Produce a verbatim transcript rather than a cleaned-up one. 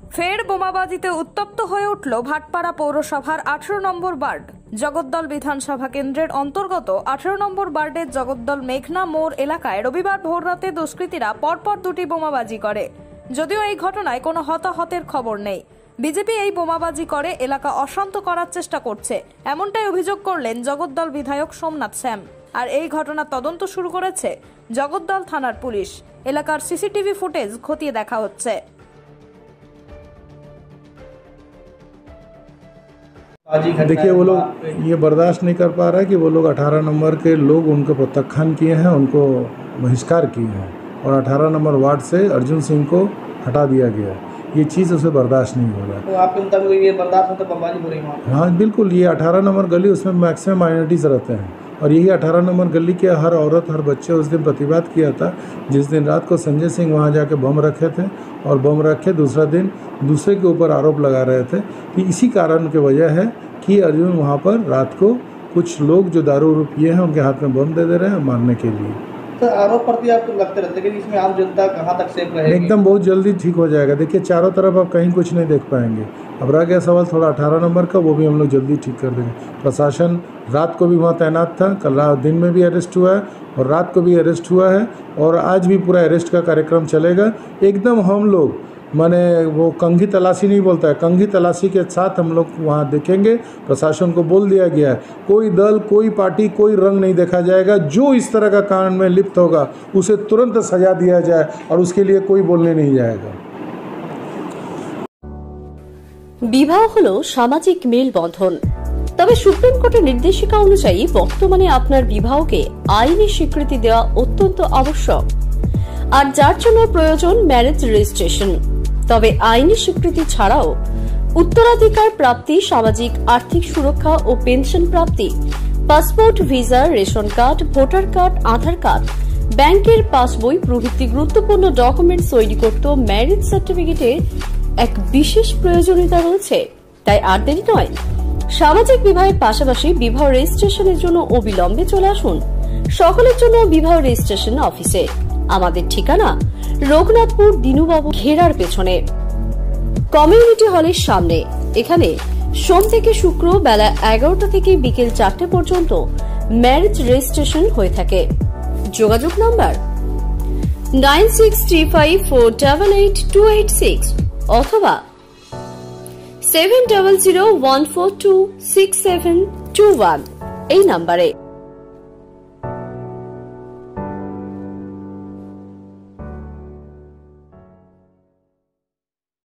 ফের বোমাবাজিতে উত্তপ্ত হয়ে উঠল ভাটপাড়া পৌরসভার আঠারো নম্বর ওয়ার্ড। জগদ্দল বিধানসভা কেন্দ্রের অন্তর্গত আঠারো নম্বর ওয়ার্ডের জগদ্দল মেঘনা মোড় এলাকায় রবিবার ভোররাতে দুষ্কৃতীরা পরপর দুটি বোমাবাজি করে। যদিও এই ঘটনায় কোনো হতাহতের খবর নেই। বিজেপি এই বোমাবাজি করে এলাকা অশান্ত করার চেষ্টা করছে, এমনটাই অভিযোগ করলেন জগদ্দল বিধায়ক সোমনাথ শ্যাম। আর এই ঘটনার তদন্ত শুরু করেছে জগদ্দল থানার পুলিশ। এলাকার সিসিটিভি ফুটেজ খতিয়ে দেখা হচ্ছে। देखिए, वो लोग ये बर्दाश्त नहीं कर पा रहा है कि वो लोग अठारह नंबर के लोग उनको प्रत्याख्यान किए हैं, उनको बहिष्कार किए हैं और अठारह नंबर वार्ड से अर्जुन सिंह को हटा दिया गया है। ये चीज़ उसे बर्दाश्त नहीं हो रहा है। तो आपके मुताबिक ये बर्दाश्त मतलब बमबाजी हो रही है? हाँ बिल्कुल, ये अठारह नंबर गली, उसमें मैक्सिमम माइनॉरिटीज़ रहते हैं और यही अठारह नंबर गली के हर औरत हर बच्चे उस दिन प्रतिवाद किया था, जिस दिन रात को संजय सिंह वहाँ जाके बम रखे थे और बम रखे दूसरा दिन दूसरे के ऊपर आरोप लगा रहे थे कि इसी कारण की वजह है कि अर्जुन वहाँ पर रात को कुछ लोग जो दारू उरू पिए हैं उनके हाथ में बम दे दे रहे हैं मारने के लिए। तो आरोप प्रति आपको लगते रहते कि इसमें आम जनता कहाँ तक सेफ रहेगी? एकदम बहुत जल्दी ठीक हो जाएगा। देखिए, चारों तरफ आप कहीं कुछ नहीं देख पाएंगे। अब रह गया सवाल थोड़ा अठारह नंबर का, वो भी हम लोग जल्दी ठीक कर देंगे। प्रशासन रात को भी वहाँ तैनात था, कल रात दिन में भी अरेस्ट हुआ है और रात को भी अरेस्ट हुआ है और आज भी पूरा अरेस्ट का कार्यक्रम चलेगा। एकदम हम लोग माने वो कंघी तलाशी नहीं बोलता है, कंघी तलाशी के साथ हम लोग वहाँ देखेंगे। प्रशासन को बोल दिया गया है कोई दल कोई पार्टी कोई रंग नहीं देखा जाएगा। जो इस तरह का कांड में लिप्त होगा उसे तुरंत सजा दिया जाए और उसके लिए कोई बोलने नहीं जाएगा। বিবাহ হলো সামাজিক মেলবন্ধন, তবে সুপ্রিম কোর্টের নির্দেশিকা অনুযায়ী বর্তমানে আপনার বিবাহকে আইনি স্বীকৃতি দেওয়া অত্যন্ত আবশ্যক, আর যার জন্য প্রয়োজন ম্যারেজ রেজিস্ট্রেশন। তবে আইনি স্বীকৃতি ছাড়াও উত্তরাধিকার প্রাপ্তি, সামাজিক আর্থিক সুরক্ষা ও পেনশন প্রাপ্তি, passport, visa, ration card, voter card, Aadhaar card, ব্যাংকের পাসবই প্রভৃতি গুরুত্বপূর্ণ ডকুমেন্ট তৈরি করতে ম্যারেজ সার্টিফিকেটের এক বিশেষ প্রয়োজনীয়তা রয়েছে। তাই আর দেরি নয়, সামাজিক বিবাহের পাশাপাশি বিবাহ রেজিস্ট্রেশনের জন্য অবিলম্বে চলে আসুন সকলের জন্য বিবাহ রেজিস্ট্রেশন অফিসে। আমাদের ঠিকানা রঘুনাথপুর দিনুবাবু ঘেরার পেছনে, কমিউনিটি হলের সামনে। এখানে সোম থেকে শুক্র বেলা এগারোটা থেকে বিকেল চারটে পর্যন্ত ম্যারেজ রেজিস্ট্রেশন হয়ে থাকে। যোগাযোগ number nine six three five four double eight two eight six অথবা seven double zero one four two six seven two one এই নাম্বারে।